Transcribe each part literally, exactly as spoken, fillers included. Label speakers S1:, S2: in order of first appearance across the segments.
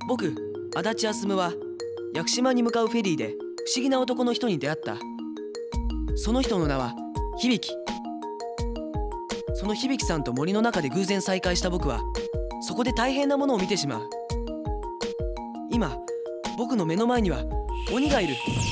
S1: 僕足立あすむは屋久島に向かうフェリーで不思議な男の人に出会った。その人の名は響。その響さんと森の中で偶然再会した僕はそこで大変なものを見てしまう。今僕の目の前には鬼がいる。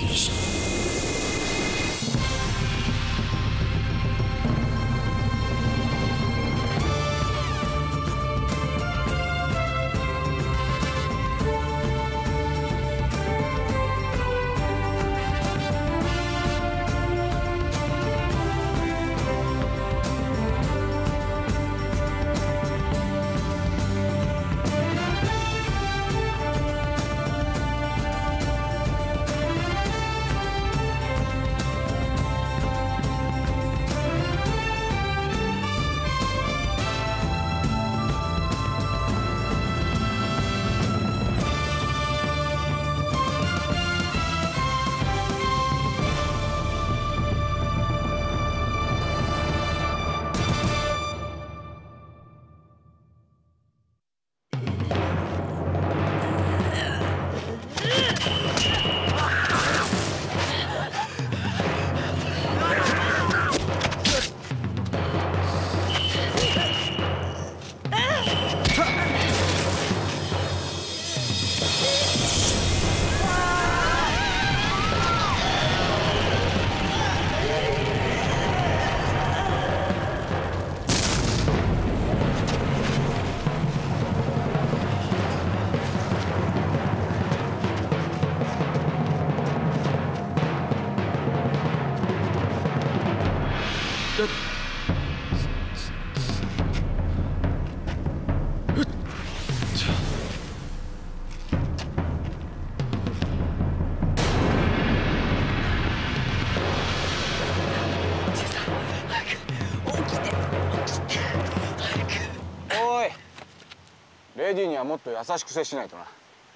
S2: レディーにはもっと優しく接しないとな。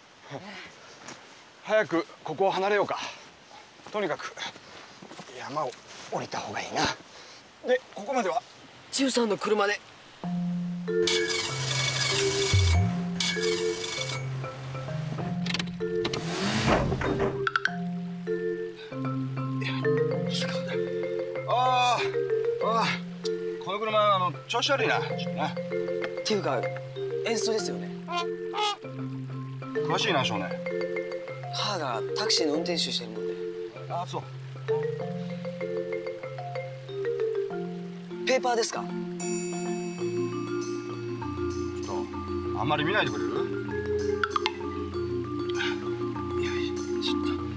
S2: 早くここを離れようか。とにかく山を降りた方がいいな。でここまでは
S1: 千代さんの車で。
S2: ああああ、この車あの調子悪いな。な
S1: っていうか演奏ですよね。
S2: 詳しいな少年。
S1: 母がタクシーの運転手してるもんで。
S2: ああそう。
S1: ペーパーですか。
S2: ちょっとあんまり見ないでくれる。いやいやちょっと。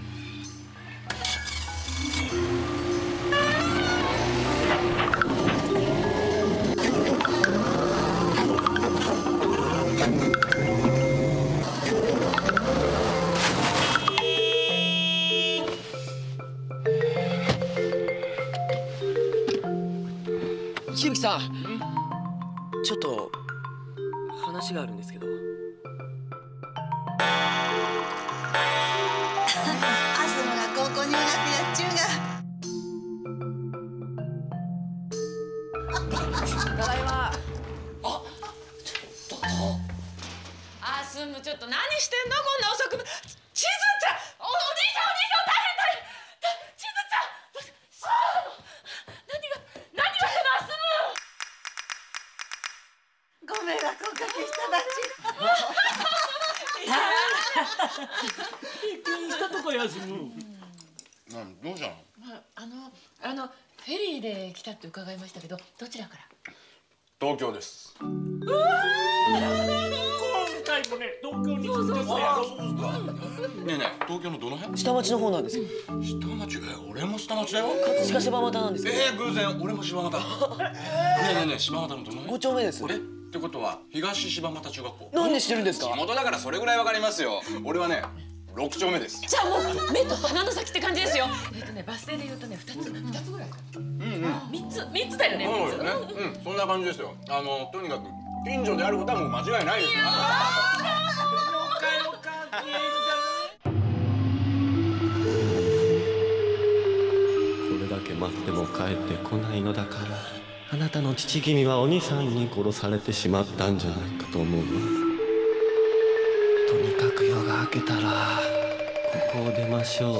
S1: 響さん、ちょっと話があるんですけど。
S3: アスムが高校入学やっちゅうが。
S1: ただいま。
S4: あ、ちょっと。アスムちょっと何してんのこんな遅く。ちずちゃん、お、お兄さんお兄さん大変大変。ちずちゃん、どうし、ああ、何が何がこのアスム。
S3: ご迷惑おかけしただち。
S5: びっくりしたとこやすむ。
S2: なんどうしたの？
S4: あのあのフェリーで来たって伺いましたけど、どちらから？
S2: 東京です。
S5: 今回もね、東京に来てたやろ。
S2: ねえねえ、東京のどの辺？
S1: 下町の方なんですよ。
S2: 下町？え、俺も下町だよ。
S1: 葛飾柴又なんですよ。
S2: えー、偶然俺も柴又。ねえねえねえ、柴又のどの辺？
S1: ご丁目です。
S2: 俺ってことは東柴又中学校。
S1: なんで知ってるんですか？
S2: 地元だからそれぐらいわかりますよ。俺はね、六丁目です。
S4: じゃあもう目と鼻の先って感じですよ。えっとね、バス停で言うとね、二つ二つぐらいかな。うんうん。三つ三つだよね。
S2: そうですね。うん、そんな感じですよ。あのとにかく近所であることはもう間違いないです。
S6: これだけ待っても帰ってこないのだから、あなたの父君はお兄さんに殺されてしまったんじゃないかと思うわ。とにかくく夜が明けたらここを出ましょう。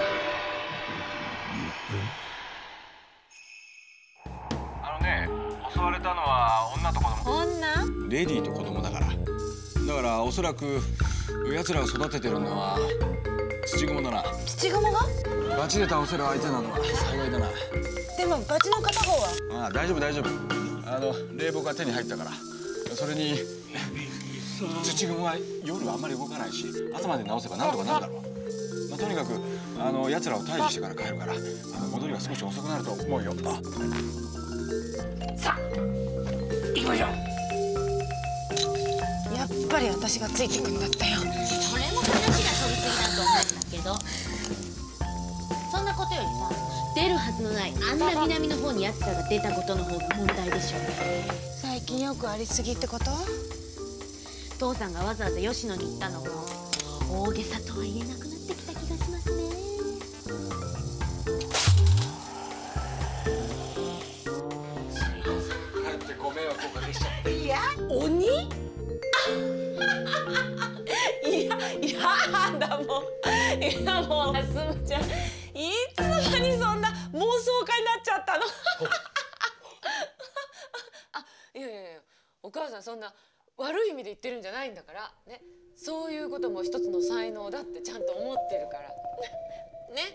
S2: あのね、襲われたのは女と子供。
S4: 女？
S2: レディーと子供だから。だからおそらく奴らを育ててるのは土蜘蛛だな。
S3: 土蜘蛛が？
S2: バチで倒せる相手なのは幸いだな。
S3: でもバチの片方は。
S2: ああ、大丈夫大丈夫。あの霊木が手に入ったから。それに土蜘蛛は夜はあんまり動かないし、朝まで直せばなんとかなるだろう。まあ、とにかくあの奴らを退治してから帰るから、あの戻りが少し遅くなると思うよ。あ、
S5: さあ行きましょう。
S3: やっぱり私がついてくんだったよ。
S7: それも話が取りすぎだと思うんだけど、そんなことよりさ、出るはずのないあんな南の方に奴らが出たことの方が問題でしょ。
S3: 最近よくありすぎってこと？
S7: 父さんがわざわざ吉野に行ったのも大げさとは言えなくなってきた気がしますね。
S2: 帰ってご迷惑をおかけしちゃって。
S3: いや。
S4: 鬼？いや、いやだもん。いやもうあすむちゃん、いつの間にそんな妄想家になっちゃったの？あ、いやいやいや、お母さんそんな悪い意味で言ってるんじゃないんだからね。そういうことも一つの才能だってちゃんと思ってるからね。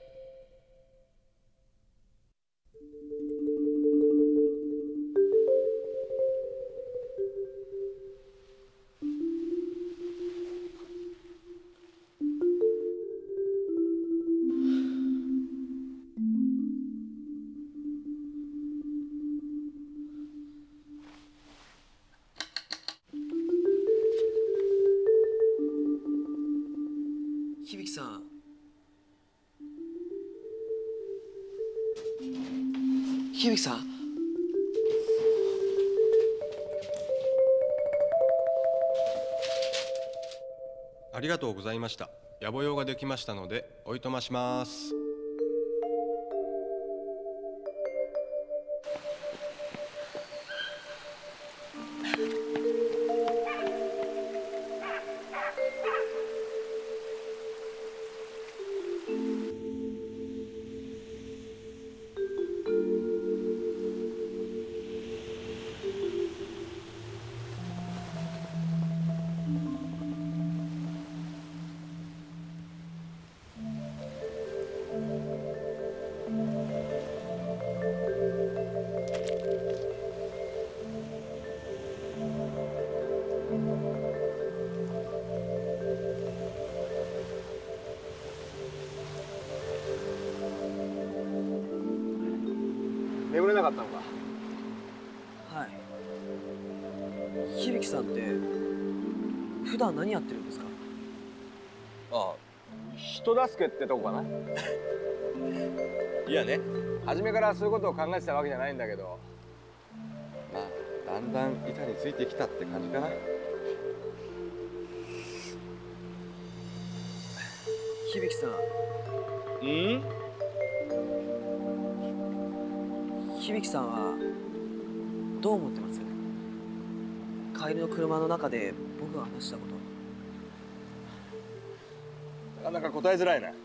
S1: 響さん。響さん。
S8: ありがとうございました。野暮用ができましたのでおいとまします。
S2: 眠れなかったのか。
S1: はい。響さんって普段何やってるんですか？
S2: ああ、人助けってとこかな。いやね、初めからそういうことを考えてたわけじゃないんだけど、
S8: まあだんだん板についてきたって感じかな。
S1: 響さん。
S2: うん？
S1: 響さんはどう思ってます？帰りの車の中で僕が話したこと。
S2: なかなか答えづらいな。よ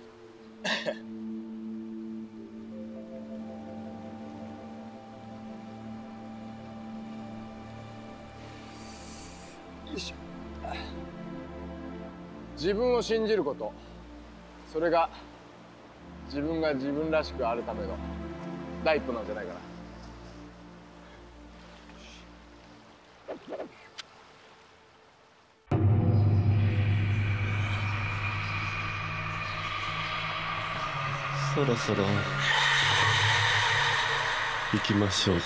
S2: いしょ。自分を信じること、それが自分が自分らしくあるための第一歩なんじゃないかな。
S6: そろそろ行きましょうか。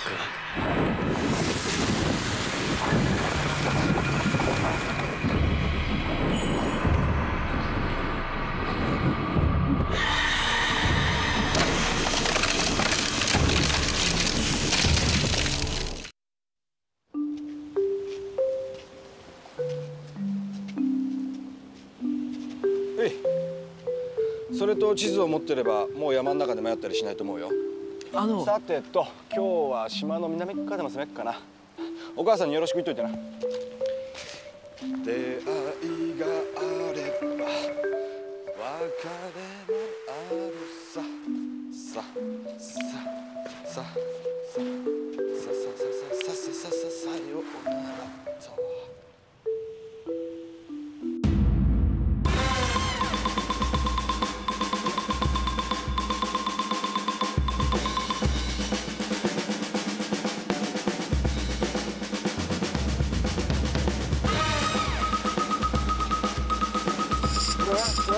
S2: それと地図を持ってればもう山の中で迷ったりしないと思うよ。
S1: あの
S2: さてと今日は島の南側でも攻めっかな。お母さんによろしく言っといてな。出会いがあ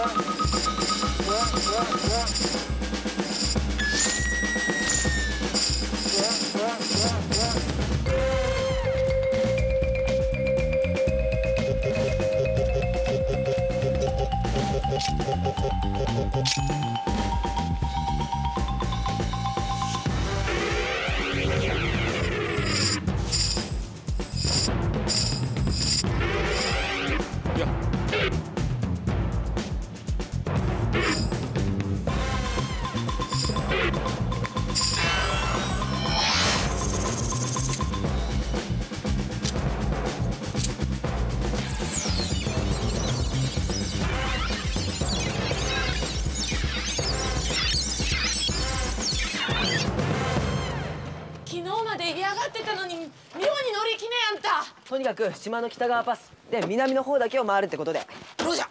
S1: とにかく島の北側パスで南の方だけを回るってことで。ロジャー。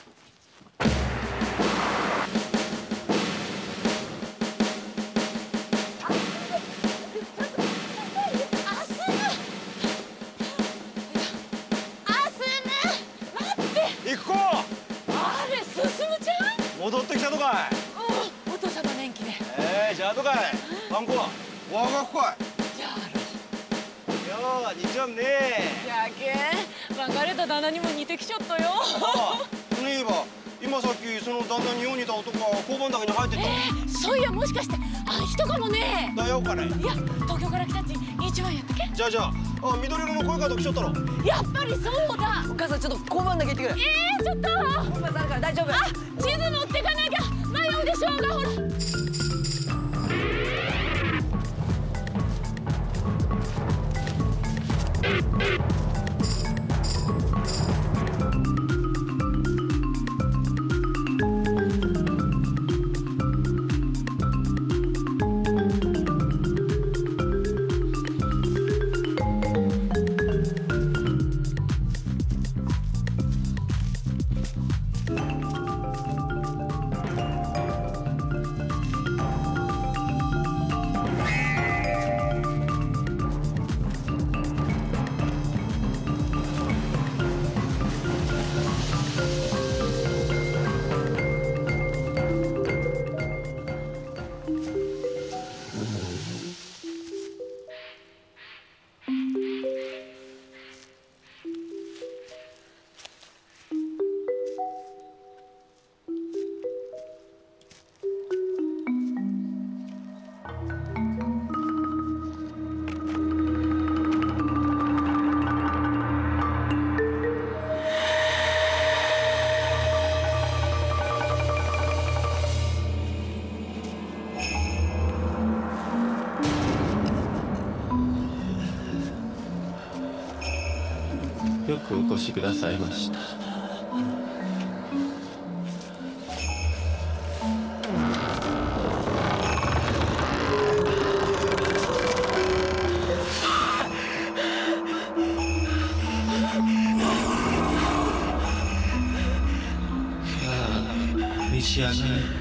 S9: 戻ってきたとかい。
S4: うん、お父さんの年季で。
S9: ええー、じゃあとかい。パン粉は。わがこい。
S4: じゃあ
S9: ろ。よう、似ちゃうね。
S4: やけん、別れた旦那にも似てきちゃったよ。
S9: ああ、そういえば、今さっきその旦那によう似た男が交番の中に入ってた。
S4: えー、そういや、もしかして、あん人かもね。
S9: だよかね。
S4: いや、東京から来たっち、一番やったけ。
S9: じゃあじゃあ、あ、緑色の声かと来ちゃったろ。
S4: やっぱりそうだ。
S1: お母さん、ちょっと交番だけ行ってくる。
S4: えー、ちょっと。
S1: 交番あるから大丈夫。
S4: あ、地図持ってかなきゃ迷うでしょうが、ほら。
S6: よくお越しくださいました。召し上がれ。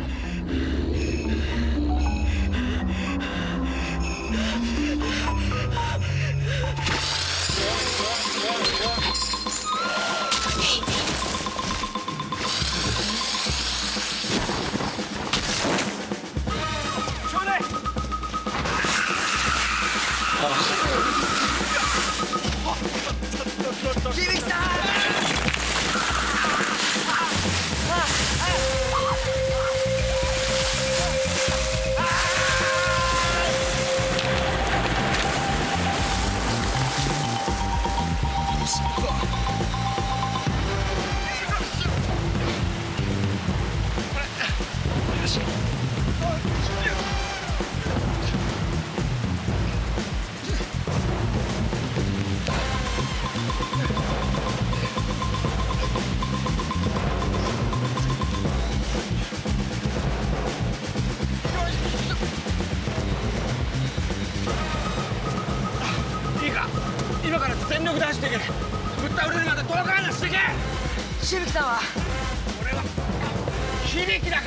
S2: 今から全力で走っていけ。ぶっ倒れるまで遠く離していけ。
S1: しぶきさんは
S2: 俺は響だから。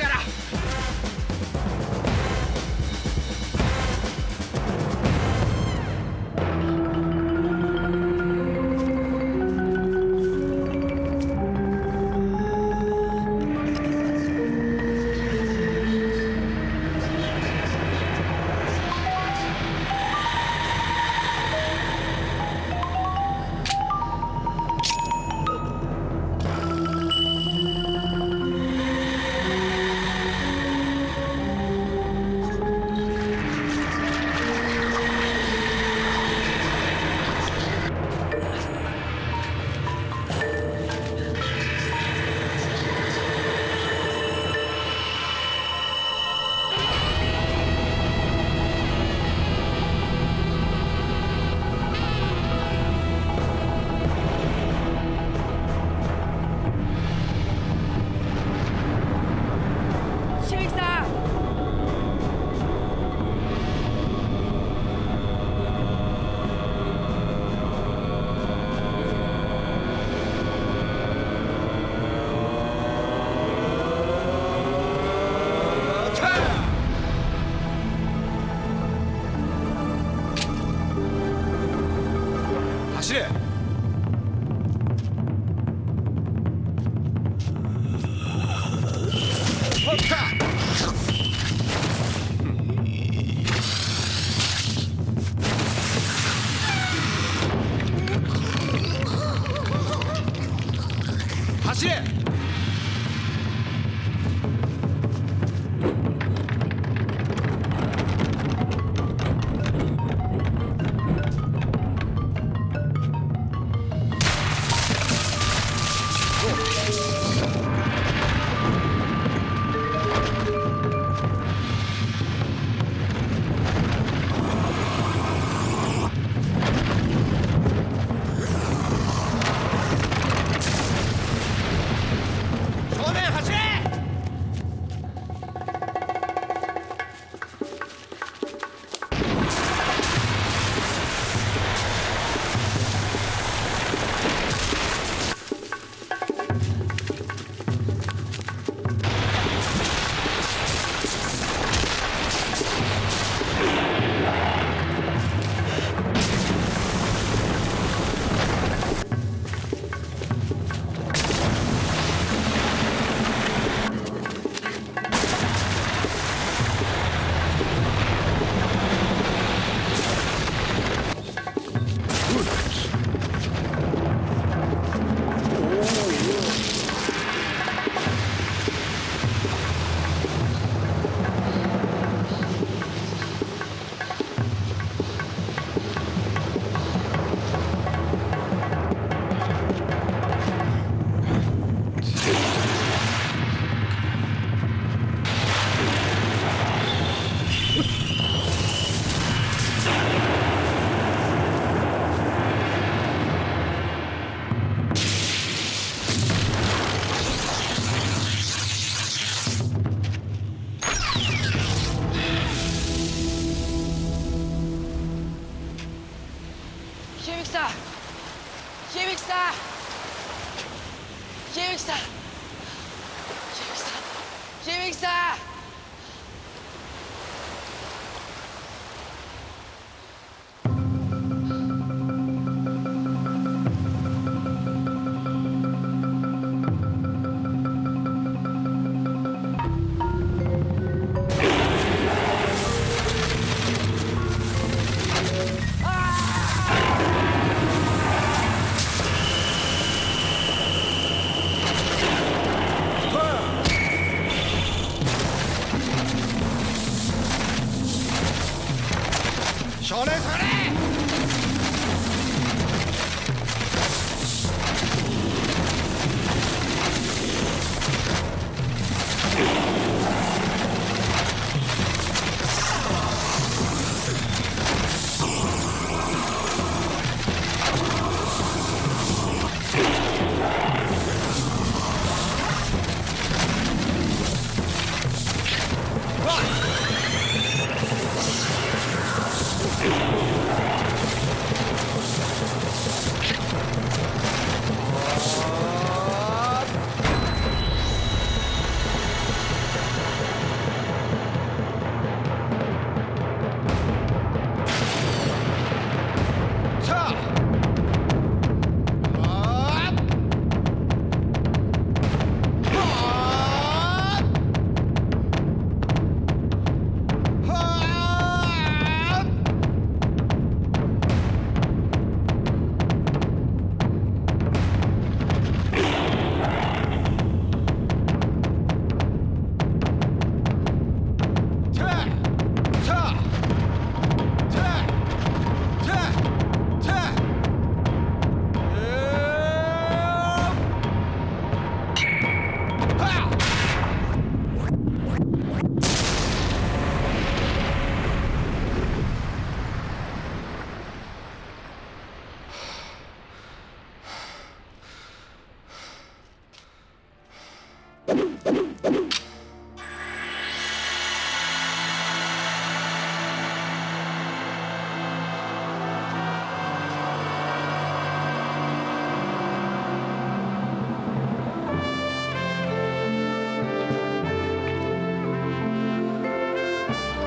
S2: 走れ。走れ。少年下がれ。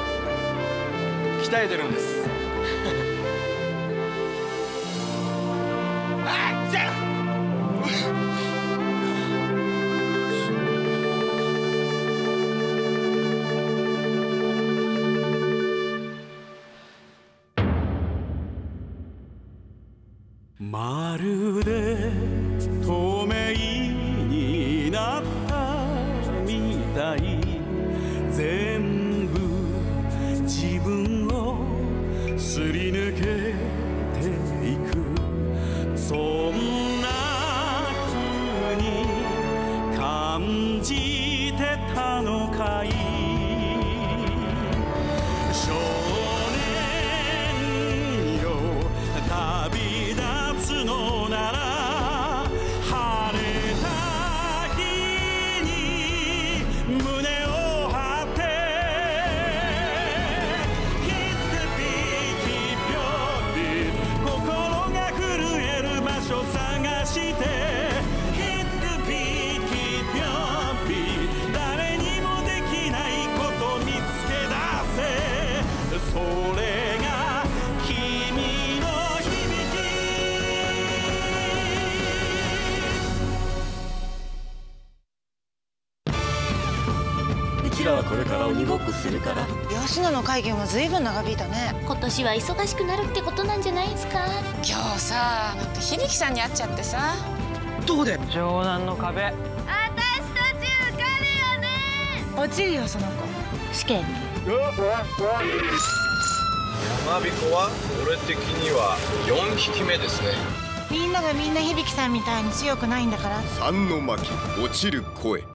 S2: 鍛えてるんです。
S10: まるで透明になったみたい全部自分をすり抜けていくそんな風に感じてたのかい少年よ旅立つのなら晴れた日に胸を張ってヒッテピーキピョピ心が震える場所探してヒッテピーキピョピ誰にもできないこと見つけ出せそれが君の響き
S6: うちらはこれから鬼ごっこするから
S3: 吉野の会見はずいぶん長引いたね。
S7: 今年は忙しくなるってことなんじゃないですか。
S4: 今日さなんか響さんに会っちゃってさ。
S1: どこで？
S3: 湘南の壁。
S7: 私たち受かるよね。
S3: 落ちるよその子。試験に。
S9: 山彦は俺的にはよんひきめですね。
S3: みんながみんな響さんみたいに強くないんだから。
S11: 三の巻落ちる声。